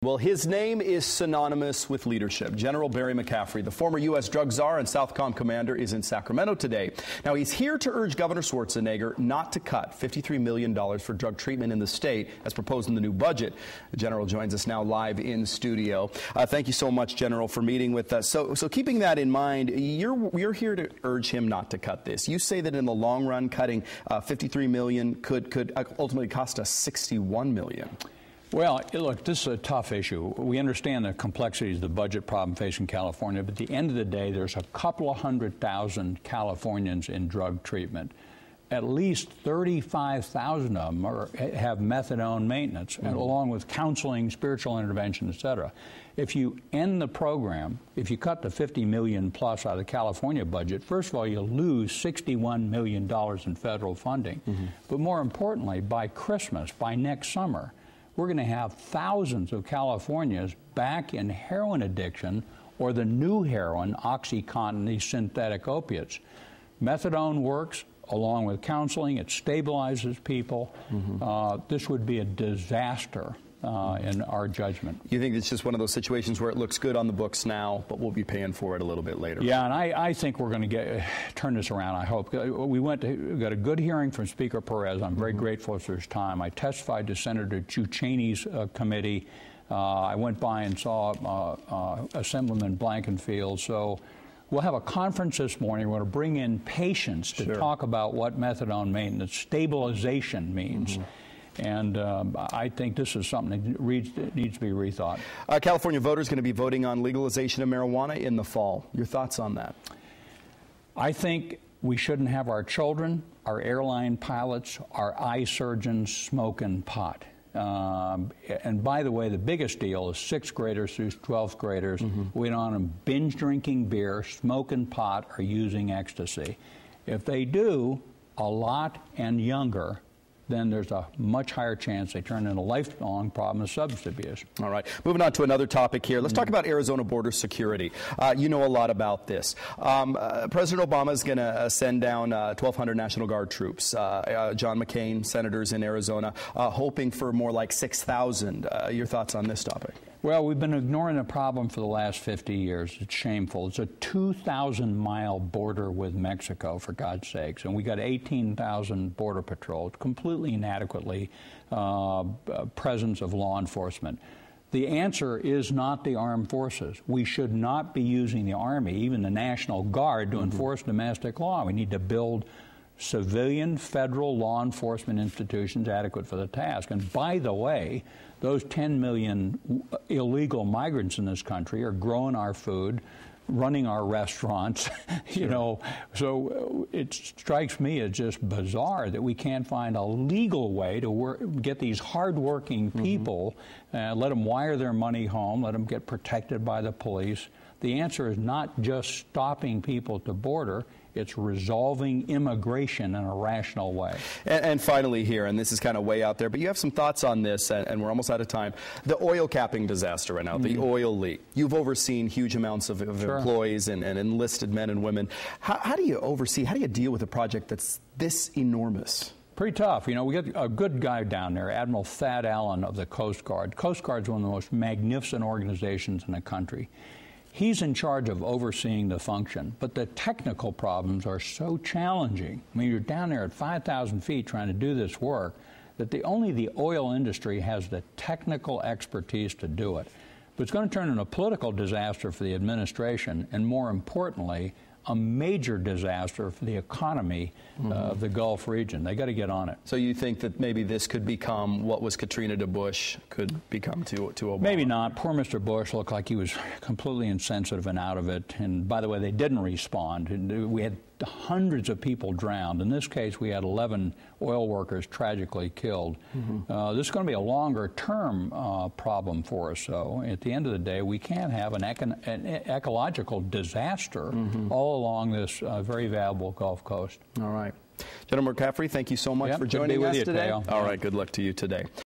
Well, his name is synonymous with leadership. General Barry McCaffrey, the former U.S. drug czar and Southcom commander, is in Sacramento today. Now, he's here to urge Governor Schwarzenegger not to cut $53 million for drug treatment in the state as proposed in the new budget. The general joins us now live in studio. Thank you so much, General, for meeting with us. So keeping that in mind, you're here to urge him not to cut this. You say that in the long run, cutting $53 million could ultimately cost us $61 million. Well, look, this is a tough issue. We understand the complexities of the budget problem facing California, but at the end of the day, there's a couple of 100,000 Californians in drug treatment. At least 35,000 of them have methadone maintenance, and along with counseling, spiritual intervention, et cetera. If you end the program, if you cut the $50 million plus out of the California budget, first of all, you lose $61 million in federal funding. But more importantly, by Christmas, by next summer, we're going to have thousands of Californians back in heroin addiction or the new heroin, OxyContin, these synthetic opiates. Methadone works along with counseling. It stabilizes people. This would be a disaster in our judgment. You think it's just one of those situations where it looks good on the books now, but we'll be paying for it a little bit later? Yeah, and I think we're going to turn this around, I hope. We got a good hearing from Speaker Perez. I'm very grateful for his time. I testified to Senator Cheney's committee. I went by and saw Assemblyman Blankenfield. So we'll have a conference this morning. We're going to bring in patients to talk about what methadone maintenance stabilization means. And I think this is something that needs to be rethought. California voters going to be voting on legalization of marijuana in the fall. Your thoughts on that? I think we shouldn't have our children, our airline pilots, our eye surgeons smoking pot. And by the way, the biggest deal is 6th graders through 12th graders. We don't want them binge drinking beer, smoking pot, or using ecstasy. If they do a lot and younger, then there's a much higher chance they turn into a lifelong problem of substance abuse. All right. Moving on to another topic here. Let's talk about Arizona border security. You know a lot about this. President Obama is going to send down 1,200 National Guard troops. John McCain, senators in Arizona, hoping for more like 6,000. Your thoughts on this topic? Well, we've been ignoring the problem for the last 50 years. It's shameful. It's a 2,000-mile border with Mexico, for God's sakes, and we got 18,000 Border Patrol, completely inadequately presence of law enforcement. The answer is not the armed forces. We should not be using the Army, even the National Guard, to enforce domestic law. We need to build civilian federal law enforcement institutions adequate for the task. And by the way, those 10 million illegal migrants in this country are growing our food, running our restaurants, you know. So it strikes me as just bizarre that we can't find a legal way to get these hardworking people, let them wire their money home, let them get protected by the police. The answer is not just stopping people at the border, it's resolving immigration in a rational way. And finally here, and this is kind of way out there, but you have some thoughts on this, and we're almost out of time. The oil capping disaster right now, the oil leak. You've overseen huge amounts of employees and enlisted men and women. How do you oversee, how do you deal with a project that's this enormous? Pretty tough. You know, we got a good guy down there, Admiral Thad Allen of the Coast Guard. Coast Guard's one of the most magnificent organizations in the country. He's in charge of overseeing the function, but the technical problems are so challenging. I mean, you're down there at 5,000 feet trying to do this work that only the oil industry has the technical expertise to do it. But it's going to turn into a political disaster for the administration, and more importantly, a major disaster for the economy of the Gulf region. They got to get on it. So you think that maybe this could become what was Katrina to Bush could become to Obama? Maybe not. Poor Mr. Bush looked like he was completely insensitive and out of it. And by the way, they didn't respond. We had hundreds of people drowned. In this case, we had 11 oil workers tragically killed. This is going to be a longer-term problem for us. So at the end of the day, we can't have an ecological disaster all along this very valuable Gulf Coast. All right. General McCaffrey, thank you so much for joining us today. All right, good luck to you today.